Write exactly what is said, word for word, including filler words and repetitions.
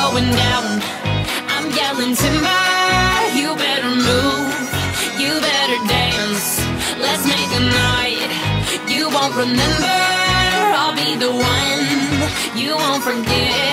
going down. I'm yelling timber, you better move, you better dance. Let's make a night you won't remember. I'll be the one you won't forget.